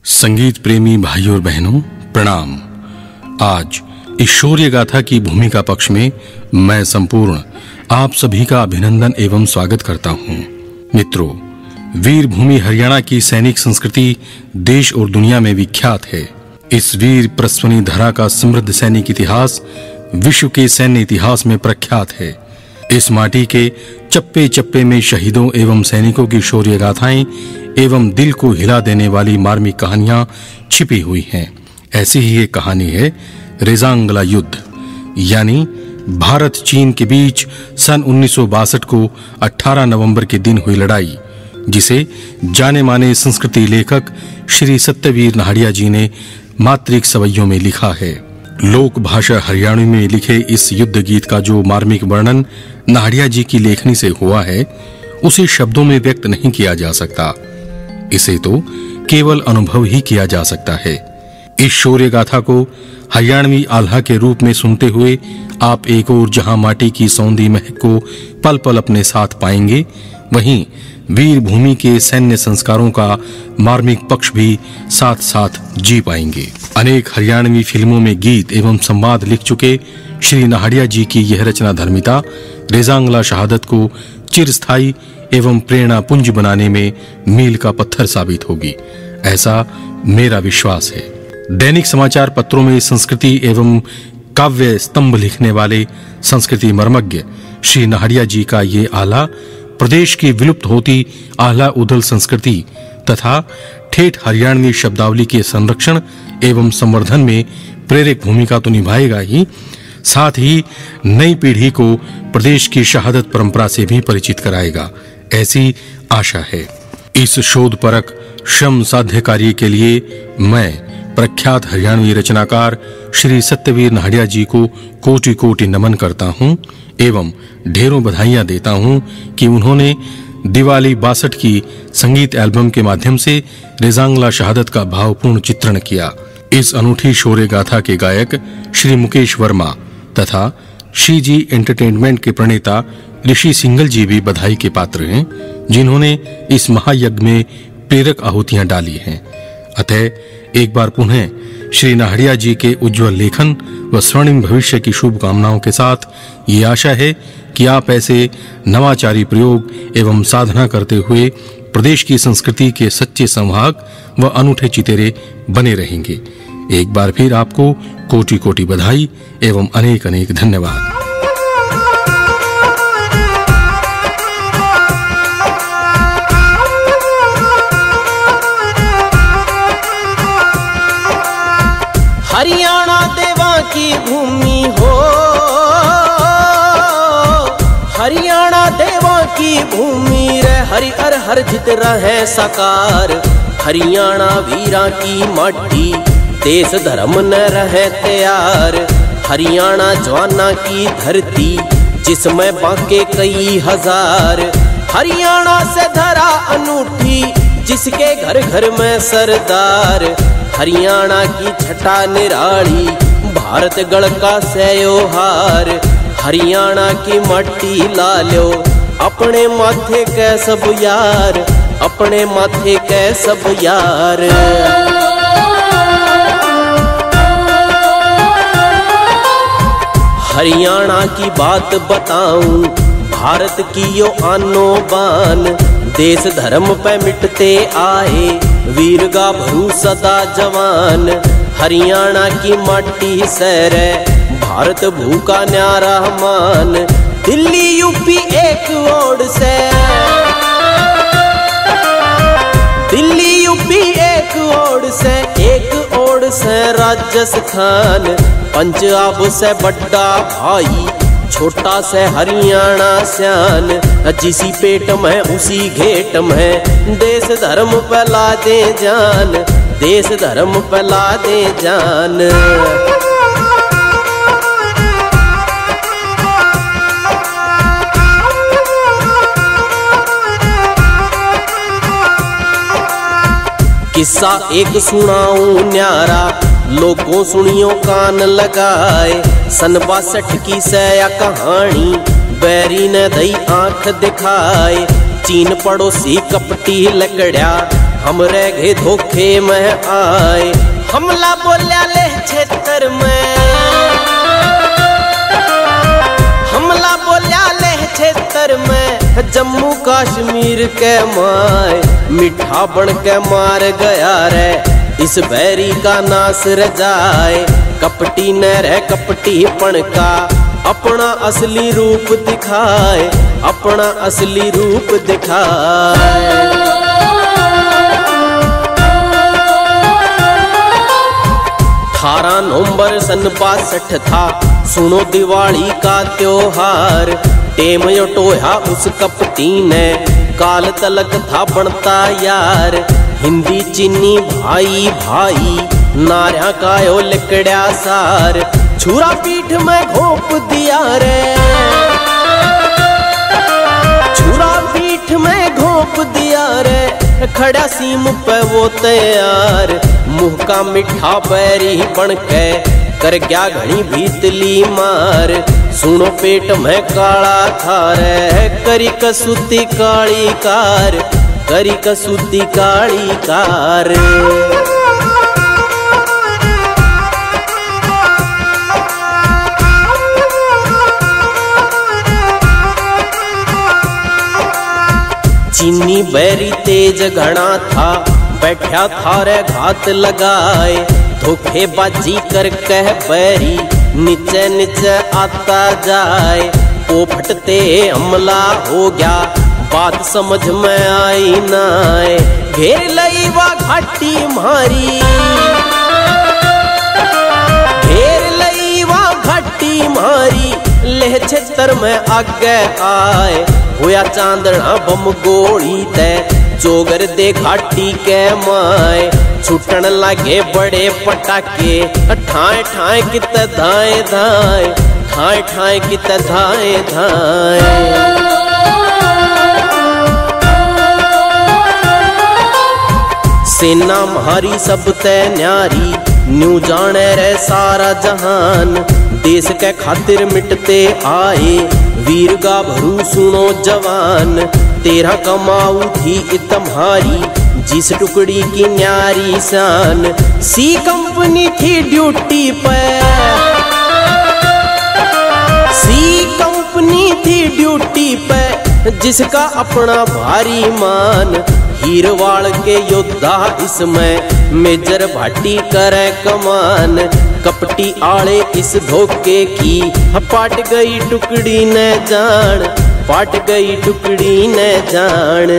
संगीत प्रेमी भाइयों और बहनों प्रणाम। आज इस शौर्य गाथा की भूमिका पक्ष में मैं संपूर्ण आप सभी का अभिनंदन एवं स्वागत करता हूं। मित्रों, वीर भूमि हरियाणा की सैनिक संस्कृति देश और दुनिया में विख्यात है। इस वीर प्रस्वनी धरा का समृद्ध सैनिक इतिहास विश्व के सैन्य इतिहास में प्रख्यात है। इस माटी के चप्पे चप्पे में शहीदों एवं सैनिकों की शौर्य गाथाएं एवं दिल को हिला देने वाली मार्मिक कहानियां छिपी हुई हैं। ऐसी ही एक कहानी है रेजांगला युद्ध, यानी भारत चीन के बीच सन 1962 को 18 नवंबर के दिन हुई लड़ाई, जिसे जाने माने संस्कृति लेखक श्री सत्यवीर नाहड़िया जी ने मात्रिक सवैयों में लिखा है। लोक भाषा हरियाणवी में लिखे इस युद्ध गीत का जो मार्मिक वर्णन नाहड़िया जी की लेखनी से हुआ है, उसे शब्दों में व्यक्त नहीं किया जा सकता। इसे तो केवल अनुभव ही किया जा सकता है। इस शौर्य गाथा को हरियाणवी आल्हा के रूप में सुनते हुए आप एक और जहां माटी की सौंधी महक को पल पल अपने साथ पाएंगे, वहीं वीर भूमि के सैन्य संस्कारों का मार्मिक पक्ष भी साथ साथ जी पाएंगे। अनेक हरियाणवी फिल्मों में गीत एवं संवाद लिख चुके श्री नाहड़िया जी की यह रचना धर्मिता रेजांगला शहादत को चिरस्थायी एवं प्रेरणा पुंज बनाने में मील का पत्थर साबित होगी, ऐसा मेरा विश्वास है। दैनिक समाचार पत्रों में संस्कृति एवं काव्य स्तंभ लिखने वाले संस्कृति मर्मज्ञ श्री नाहड़िया जी का ये आला प्रदेश की विलुप्त होती आह्ला उदल संस्कृति तथा ठेठ हरियाणवी शब्दावली के संरक्षण एवं संवर्धन में प्रेरक भूमिका तो निभाएगा ही, साथ ही नई पीढ़ी को प्रदेश की शहादत परंपरा से भी परिचित कराएगा, ऐसी आशा है। इस शोध परक श्रम साध्य कार्य के लिए मैं प्रख्यात हरियाणवी रचनाकार श्री सत्यवीर नाहड़िया जी को कोटि कोटि नमन करता हूं एवं ढेरों बधाइयां देता हूं कि उन्होंने दिवाली 62 की संगीत एल्बम के माध्यम से रेजांगला शहादत का भावपूर्ण चित्रण किया। इस अनूठी शौर्य गाथा के गायक श्री मुकेश वर्मा तथा श्री जी एंटरटेनमेंट के प्रणेता ऋषि सिंघल जी भी बधाई के पात्र हैं, जिन्होंने इस महायज्ञ में प्रेरक आहुतियां डाली हैं। अतः एक बार पुनः श्री नाहड़िया जी के उज्जवल लेखन व स्वर्णिम भविष्य की शुभकामनाओं के साथ ये आशा है कि आप ऐसे नवाचारी प्रयोग एवं साधना करते हुए प्रदेश की संस्कृति के सच्चे संवाहक व अनूठे चितेरे बने रहेंगे। एक बार फिर आपको कोटि कोटि बधाई एवं अनेक अनेक धन्यवाद। हरियाणा देवा की भूमि हो, हरियाणा देवा की भूमि रे हरि हर हर जित रहे साकार। हरियाणा वीरा की माटी देश धर्म न रहे तैयार। हरियाणा जवाना की धरती जिसमें बांके कई हजार। हरियाणा से धरा अनूठी जिसके घर घर में सरदार। हरियाणा की छटा निराली भारत गढ़ का सयोहार। हरियाणा की मट्टी ला लो अपने माथे के सब यार, अपने माथे के सब यार। हरियाणा की बात बताऊं, भारत की यो आनो बान। देश धर्म पे मिटते आए वीर गाभरू सदा जवान। हरियाणा की माटी सैरे भारत भूखा न्यारा मान। दिल्ली यूपी एक ओर से, दिल्ली यूपी एक ओर से राजस्थान। पंजाब से बड़ा भाई छोटा से हरियाणा स्यान। जिसी पेट में उसी घेट में देश धर्म फैला दे जान, देश धर्म फैला दे जान। किस्सा एक सुनाऊं न्यारा, लोगों सुनियो कान लगाए। सन 62 की सया कहानी बैरी ने दई आंख दिखाए। चीन पड़ोसी कपटी लकड़िया हम रह गए धोखे में आए। हमला बोल्या ले क्षेत्र में, हमला बोल्या ले क्षेत्र में, जम्मू कश्मीर के माए मिठा बन के मार गया रे, इस बैरी का नाश रजाए। कपटी न रह कपटीपन का अपना असली रूप दिखाए, अपना असली रूप दिखाए। 18 नवंबर सन 62 था, सुनो दिवाली का त्योहार। टेम टोया उस कपटी ने, काल तलक था बनता यार। हिंदी चीनी भाई भाई, नार्या का यो लिकड़ा सार। छुरा पीठ में घोंप दिया रे, छुरा पीठ में घोंप दिया रे, खड़ा सीम पे वो तैयार। मुंह का मिठा बैरी बन के कर गया घनी भीतली मार। सुनो पेट में काला था रे, करी कसूती काली कार, करी कसूती काली कार। चीनी बैरी तेज घना था, बैठा था रे घात लगाए। धोखेबाजी कर कह बैरी नीचे नीचे आता जाए। पोपटते हमला हो गया, बात समझ में आई नाए। घेर लई वा घाटी मारी, घेर लई वा घाटी मारी। लेह क्षेत्र में आगे आए, होया चांदना बम गोली ते, चोगर दे घाटी के माए। छुटन लगे बड़े पटाके, ठाए ठाए कित धाए धाए, ठाए ठाए कित धाए धाए। सेना म्हारी सब तय न्यारी, न्यू जाने रे सारा जहान। देश के खातिर मिटते आए, वीर गाभरू सुनो जवान। तेरा कमाऊ थी तुम्हारी, जिस टुकड़ी की न्यारी शान। सी कंपनी थी ड्यूटी पे, सी कंपनी थी ड्यूटी पे, जिसका अपना भारी मान। हीरवाड़ के योद्धा इसमें मेजर भाटी करे कमान। कपटी आले इस धोखे की पाट गई टुकड़ी न जान, पाट गई टुकड़ी न जान।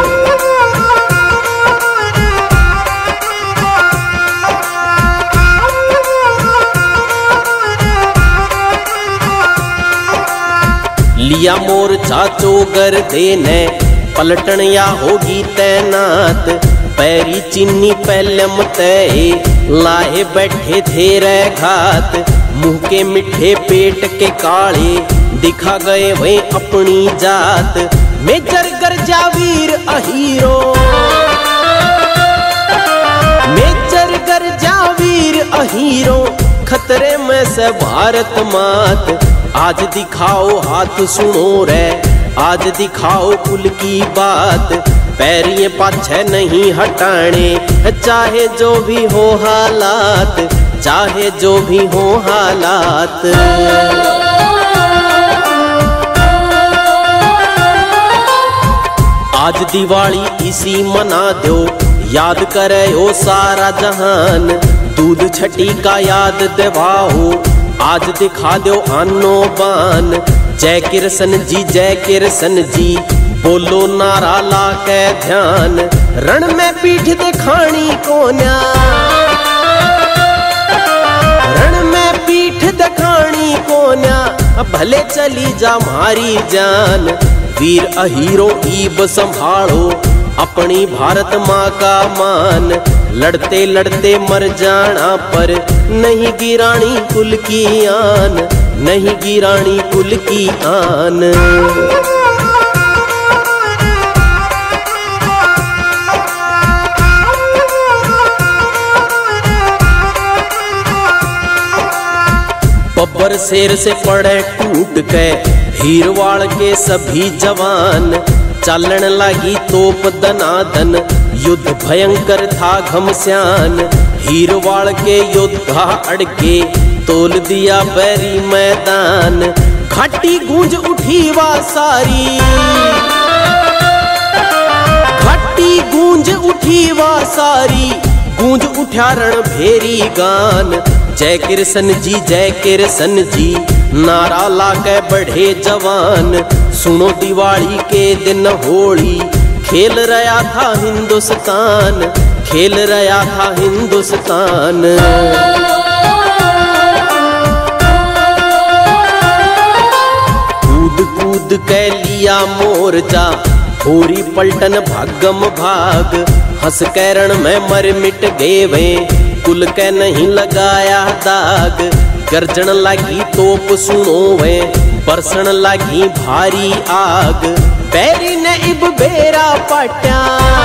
लिया मोर्चा चोगर देने, पलटन या होगी तैनात। पैरी चीनी पहलम तय, लाए बैठे थे रे घात। मुंह के मिठे पेट के काले, दिखा गए वे अपनी जात। मेजर गर्जा वीर अहीरो, मेजर गर्जा वीर अहीरो, खतरे में से भारत मात। आज दिखाओ हाथ सुनो रे, आज दिखाओ कुल की बात। पैरिए पाछे नहीं हटाने, चाहे जो भी हो हालात, चाहे जो भी हो हालात। आज दिवाली इसी मना दो, याद करे ओ सारा जहान। दूध छठी का याद दिवाओ, आज दिखा दो आनो बान। जय किरसन जी, जय किरसन जी, बोलो नारा ला के ध्यान। रण में पीठ दिखानी कोन्या, रण में पीठ दिखानी कोन्या, भले चली जा मारी जान। वीर अहीरो ईब संभालो, अपनी भारत माँ का मान। लड़ते लड़ते मर जाना पर, नहीं गिरानी कुल की आन, नहीं गिरानी कुल की आन। बब्बर शेर से पड़े टूट के, हीरवाड़ के सभी जवान। चलन लगी तोप दनादन, युद्ध भयंकर था घमसान, हीरवाड़ के योद्धा अड़के तोल दिया बैरी मैदान। घाटी गूंज उठी वा सारी, घाटी गूंज उठी वा सारी, गूंज उठा रण भेरी गान। जय किरसन जी नारा ला के बढ़े जवान। सुनो दिवाली के दिन होली, खेल रहा था हिंदुस्तान, खेल रहा था हिंदुस्तान। कूद कूद के लिया मोर्चा, होरी पलटन भागम भाग। हंस कैरण में मर मिट गए वे, कुल के नहीं लगाया दाग। गर्जन लगी तोप सुनो वे, बरसण लगी भारी आग। बैरी ने इब बेरा पाट्या,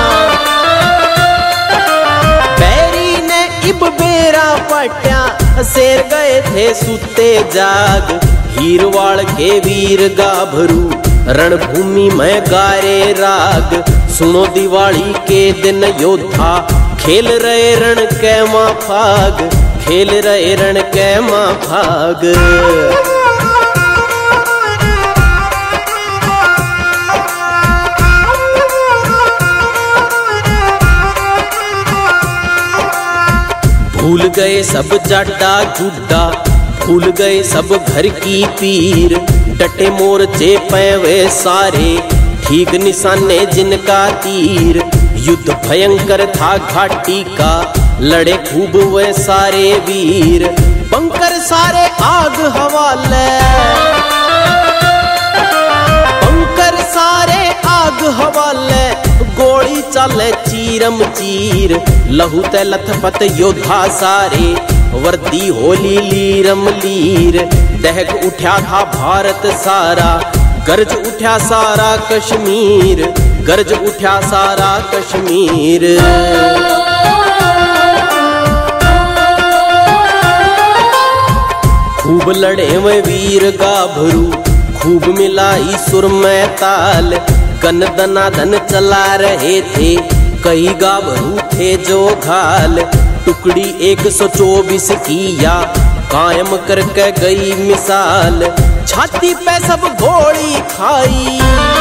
बैरी ने इब बेरा पाट्या। शेर गए थे सुते जाग, हीरवाड़ के वीर गाभरू रणभूमि में गारे राग। सुनो दिवाली के दिन योद्धा, खेल रहे रण के माफाग, खेल रहे रण के माफाग। भूल गए सब जाटा जुड्डा, भूल गए सब घर की पीर। डटे मोर्चे पैवे सारे, ठीक निशाने जिनका तीर। युद्ध भयंकर था घाटी का, लड़े खूब वे सारे वीर। बंकर सारे आग हवाले, बंकर सारे आग हवाले। गोली चले चीरम चीर, लहू ते लथपथ योद्धा सारे। वर्दी होली लीरम लीर, दहक उठा था भारत सारा। गर्ज उठा सारा कश्मीर, गर्ज उठा सारा कश्मीर। खूब लड़े वे वीर गाभरू, खूब मिलाई सुर में ताल। गन दनादन चला रहे थे, कई गाभरू थे जो घाल। टुकड़ी 124 किया, कायम करके गई मिसाल। छाती पे सब गोली खाई,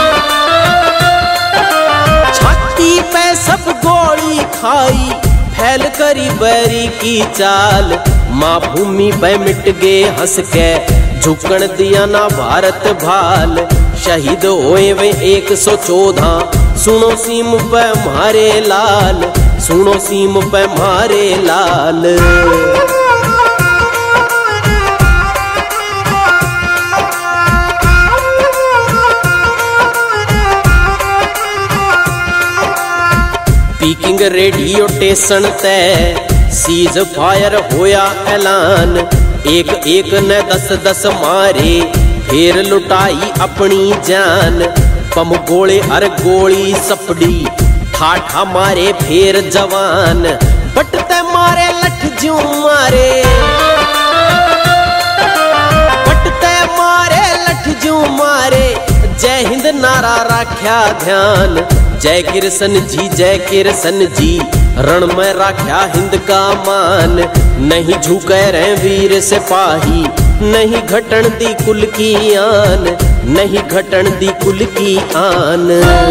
छाती पे सब गोली खाई। फैल करी बैरी की चाल, माँ भूमि पे मिट गए हंस के। झुकन दिया ना भारत भाल, शहीद होए वे 114। सुनो सीम पे मारे लाल, सुनो सीम पे मारे लाल। पीकिंग रेडियो स्टेशन तय, सीज फायर होया ऐलान। एक एक ने 10-10 मारे, फिर लुटाई अपनी जान। पम गोले हर गोली सपड़ी, ठाठा मारे फिर जवान। बटते मारे लठ ज्यों मारे, बटते मारे लठ ज्यों मारे। जय हिंद नारा राख्या ध्यान, जय किरसन जी रण में राख्या हिंद का मान। नहीं झुके रहे वीर सिपाही, नहीं घटन दी कुल की आन, नहीं घटन दी कुल की आन।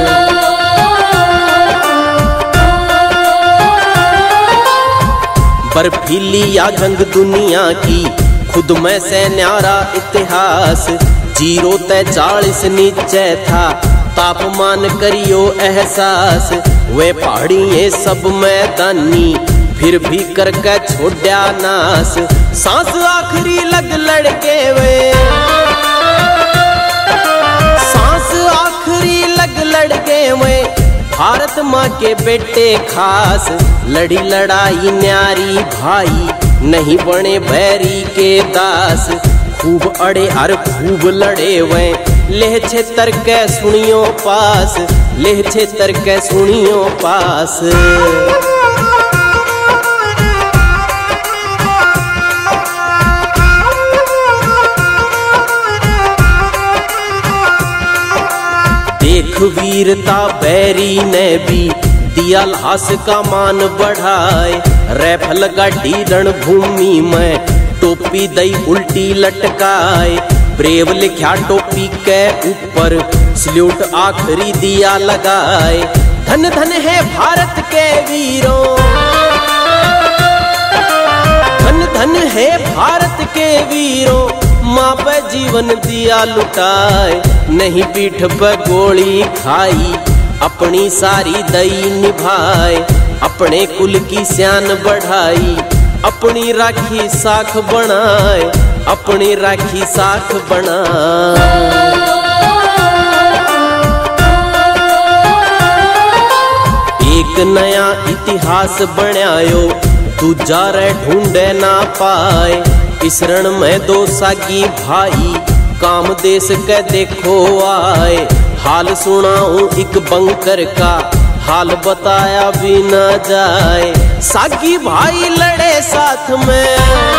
बर्फीली या जंग दुनिया की, खुद में से न्यारा इतिहास। 0 ते 40 नीचे था, तापमान करियो एहसास। वे पहाड़ी ये सब मैदानी, फिर भी करके छोड़ा नास। सांस आखिरी लग लड़के वे, सांस आखिरी लग लड़के वे। भारत माँ के बेटे खास, लड़ी लड़ाई न्यारी भाई। नहीं बने बैरी के दास, खूब अड़े हर खूब लड़े वे। लेह क्षेत्र के सुनियो पास, लेह क्षेत्र के सुनियो पास। देख वीरता बैरी ने भी दिया लाश का मान बढ़ाए, रैफल गाड़ी रणभूमि में टोपी दई उल्टी लटकाए, ब्रेव लिखा टोपी के ऊपर सल्यूट आखिरी दिया लगाए। धन धन है भारत के वीरों, धन धन है भारत के वीरों, माँ पे जीवन दिया लुटाए, नहीं पीठ पे गोली खाई, अपनी सारी दई निभाए, अपने कुल की शान बढ़ाई, अपनी राखी साख बनाए, अपनी राखी साख बनाए। एक नया इतिहास बनायो, दूजा रे ढूंढे ना पाए, इस रण में दो सागी भाई, काम देश के देखो आए। हाल सुनाऊं एक बंकर का, हाल बताया भी ना जाए, सागी भाई लड़े साथ में,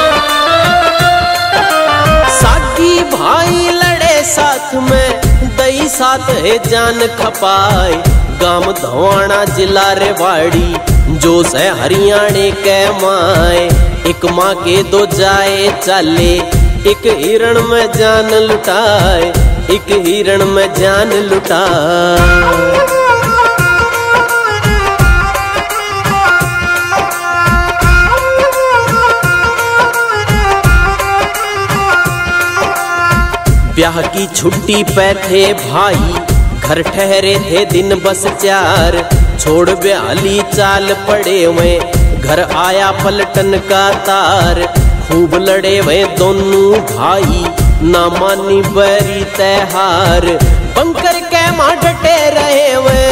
सागी भाई लड़े साथ में, दई साथ है जान खपाए। गांव धवाना जिला रेवाड़ी, जो से हरियाणे के माए, एक माँ के दो जाए चाले, एक हिरण में जान लुटाए, एक हिरण में जान लुटाए। ब्याह की छुट्टी पे थे भाई, घर ठहरे थे दिन बस 4, छोड़ ब्याली चाल पड़े हुए, घर आया पलटन का तार। खूब लड़े हुए दोनों भाई, ना मानी बरी त्योहार, बंकर के मां डटे रहे हुए,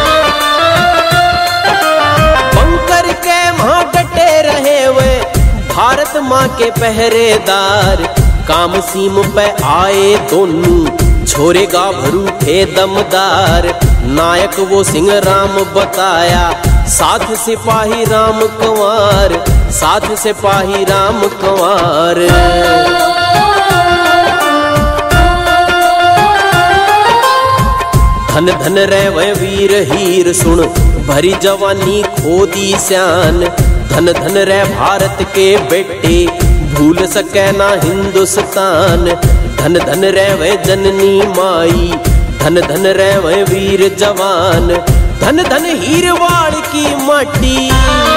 बंकर के मां डटे रहे हुए, भारत माँ के पहरेदार। काम सीम पे आए दोनों, छोरे गाभरू थे दमदार, नायक वो सिंह राम बताया, साथ सिपाही राम कंवार, साथ सिपाही राम कंवार। धन धन रे वह वीर हीर सुन, भरी जवानी खोदी शान, धन धन रे भारत के बेटे, भूल सके ना हिंदुस्तान। धन धन रे वह जननी माई, धन धन रे वह वीर जवान, धन धन हीरवाड़ की माटी,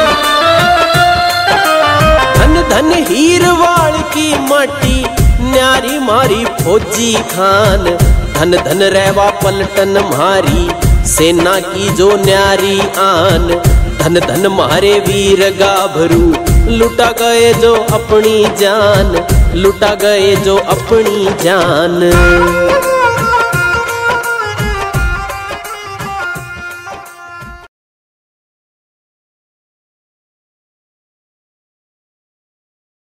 धन धन हीरवाड़ की माटी, न्यारी मारी फौजी खान। धन धन रेवा पलटन मारी, सेना की जो न्यारी आन। धन धन मारे वीर गाभरू, लुटा गए जो अपनी जान, लुटा गए जो अपनी जान।